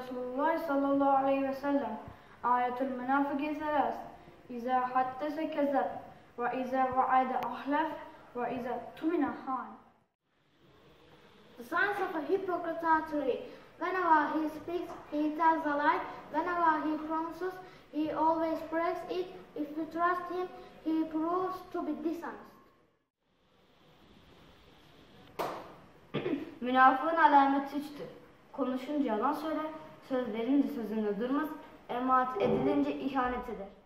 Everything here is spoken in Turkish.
Resulullah sallallahu aleyhi ve sellem, ayetul münafıki selas, İza haddese kezeb, ve iza vaade ahlef, ve iza tumina han. The signs of a hypocrite are three. Whenever he speaks, he tells a lie. Whenever he promises, he always breaks it. If you trust him, he proves to be dishonest. Münafığın alameti üçtür. Konuşunca yalan söyler, söz verince sözünde durmaz, emanet edilince ihanet eder.